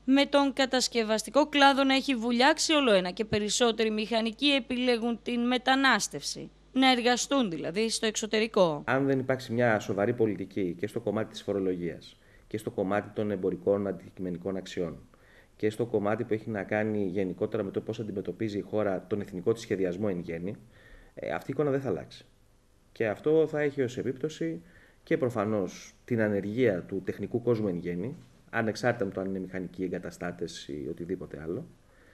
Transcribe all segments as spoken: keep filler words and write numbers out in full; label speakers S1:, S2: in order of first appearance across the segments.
S1: Με τον κατασκευαστικό κλάδο να έχει βουλιάξει όλο ένα και περισσότεροι μηχανικοί επιλέγουν την μετανάστευση. Να εργαστούν δηλαδή στο εξωτερικό.
S2: Αν δεν υπάρξει μια σοβαρή πολιτική και στο κομμάτι της φορολογίας και στο κομμάτι των εμπορικών αντικειμενικών αξιών και στο κομμάτι που έχει να κάνει γενικότερα με το πώς αντιμετωπίζει η χώρα τον εθνικό της σχεδιασμό εν γέννη, αυτή η εικόνα δεν θα αλλάξει. Και αυτό θα έχει ως επίπτωση και προφανώς την ανεργία του τεχνικού κόσμου εν γέννη, ανεξάρτητα με το αν είναι μηχανικοί εγκαταστάτες ή οτιδήποτε άλλο,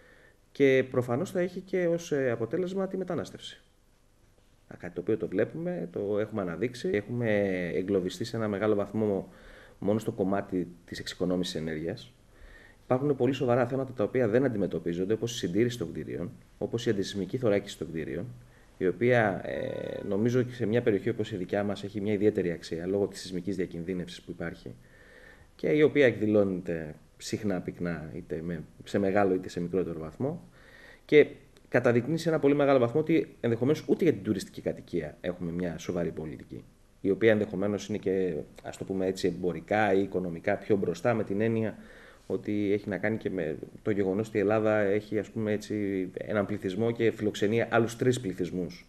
S2: και προφανώς θα έχει και ως αποτέλεσμα τη μετανάστευση. Κάτι το οποίο το βλέπουμε, το έχουμε αναδείξει, έχουμε εγκλωβιστεί σε ένα μεγάλο βαθμό μόνο στο κομμάτι της εξοικονόμησης ενέργειας. Υπάρχουν πολύ σοβαρά θέματα τα οποία δεν αντιμετωπίζονται, όπως η συντήρηση των κτίριων, όπως η αντισυσμική θωράκιση των κτίριων, η οποία ε, νομίζω και σε μια περιοχή όπως η δικιά μας έχει μια ιδιαίτερη αξία λόγω της σεισμικής διακινδύνευσης που υπάρχει και η οποία εκδηλώνεται συχνά πυκνά είτε με, σε μεγάλο είτε σε μικρότερο βαθμό και καταδεικνύει σε ένα πολύ μεγάλο βαθμό ότι ενδεχομένως ούτε για την τουριστική κατοικία έχουμε μια σοβαρή πολιτική, η οποία ενδεχομένως είναι και, ας το πούμε έτσι, εμπορικά ή οικονομικά πιο μπροστά, με την έννοια ότι έχει να κάνει και με το γεγονός ότι η Ελλάδα έχει, ας πούμε έτσι, έναν πληθυσμό και φιλοξενεί άλλους τρεις πληθυσμούς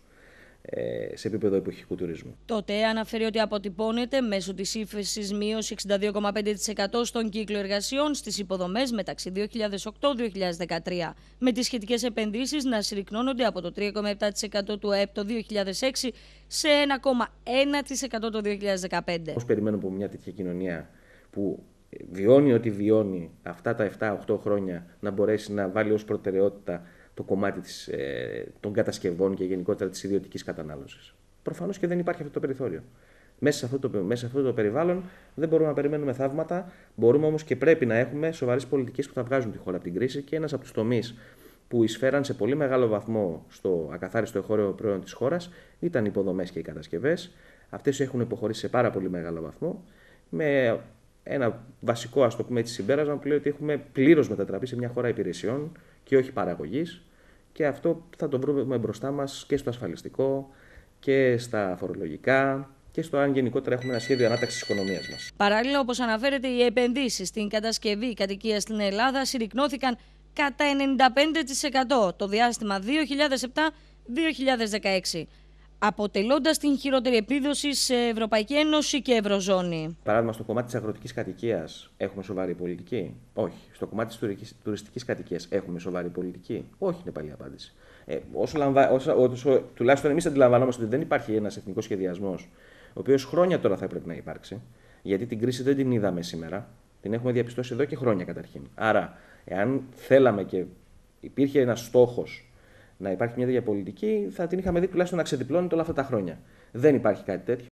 S2: ε, σε επίπεδο εποχικού τουρισμού.
S1: Τότε αναφέρει ότι αποτυπώνεται μέσω της ύφεσης μείωση εξήντα δύο κόμμα πέντε τοις εκατό στον κύκλο εργασιών στις υποδομές μεταξύ δύο χιλιάδες οκτώ δύο χιλιάδες δεκατρία, με τις σχετικές επενδύσεις να συρρυκνώνονται από το τρία κόμμα επτά τοις εκατό του ΑΕΠ το δύο χιλιάδες έξι σε ένα κόμμα ένα τοις εκατό το δύο χιλιάδες δεκαπέντε.
S2: Πώς περιμένουμε από μια τέτοια κοινωνία που βιώνει ό,τι βιώνει αυτά τα επτά οκτώ χρόνια να μπορέσει να βάλει ως προτεραιότητα το κομμάτι της, ε, των κατασκευών και γενικότερα της ιδιωτικής κατανάλωσης? Προφανώς και δεν υπάρχει αυτό το περιθώριο. Μέσα σε αυτό το, μέσα σε αυτό το περιβάλλον δεν μπορούμε να περιμένουμε θαύματα, μπορούμε όμως και πρέπει να έχουμε σοβαρές πολιτικές που θα βγάζουν τη χώρα από την κρίση και ένας από τους τομείς που εισφέραν σε πολύ μεγάλο βαθμό στο ακαθάριστο εγχώριο προϊόν της χώρας ήταν οι υποδομές και οι κατασκευές. Αυτές έχουν υποχωρήσει σε πάρα πολύ μεγάλο βαθμό, με ένα βασικό, ας το πούμε έτσι, συμπέρασμα που λέει ότι έχουμε πλήρως μετατραπεί σε μια χώρα υπηρεσιών και όχι παραγωγής, και αυτό θα το βρούμε μπροστά μας και στο ασφαλιστικό και στα φορολογικά και στο αν γενικότερα έχουμε ένα σχέδιο ανάταξης της οικονομίας μας.
S1: Παράλληλα, όπως αναφέρεται, οι επενδύσεις στην κατασκευή κατοικίας στην Ελλάδα συρρυκνώθηκαν κατά ενενήντα πέντε τοις εκατό το διάστημα δύο χιλιάδες επτά δύο χιλιάδες δεκαέξι, αποτελώντας την χειρότερη επίδοση σε Ευρωπαϊκή Ένωση και Ευρωζώνη.
S2: Παράδειγμα, στο κομμάτι της αγροτικής κατοικίας έχουμε σοβαρή πολιτική? Όχι. Στο κομμάτι της τουριστικής κατοικίας έχουμε σοβαρή πολιτική? Όχι, είναι πάλι η απάντηση. Ε, όσο, λαμβα... όσο, όσο τουλάχιστον εμείς αντιλαμβανόμαστε ότι δεν υπάρχει ένας εθνικός σχεδιασμός, ο οποίος χρόνια τώρα θα έπρεπε να υπάρξει, γιατί την κρίση δεν την είδαμε σήμερα, την έχουμε διαπιστώσει εδώ και χρόνια καταρχήν. Άρα, εάν θέλαμε και υπήρχε ένας στόχος να υπάρχει μια τέτοια πολιτική, θα την είχαμε δει τουλάχιστον να ξεδιπλώνεται όλα αυτά τα χρόνια. Δεν υπάρχει κάτι τέτοιο.